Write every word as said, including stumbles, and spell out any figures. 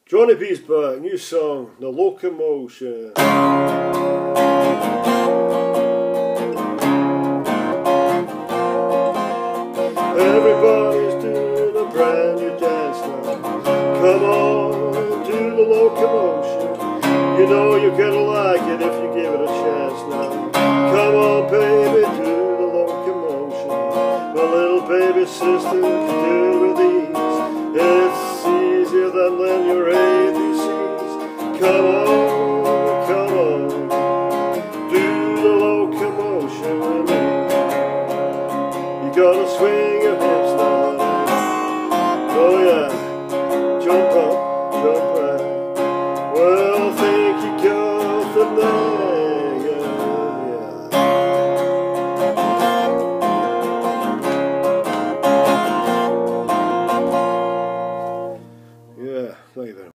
Johnny B's back, new song, The Locomotion. Everybody's doing a brand new dance now. Come on, do the locomotion. You know you're gonna like it if you give it a chance now. Come on, baby, do the locomotion. My little baby sister can do it with ease. It's easier than learn your A B Cs. Come on, come on, do the locomotion with me. You gotta swing your hips now. Oh yeah, jump up, jump back. Well, think you got the name, yeah, yeah. Yeah, thank you very much.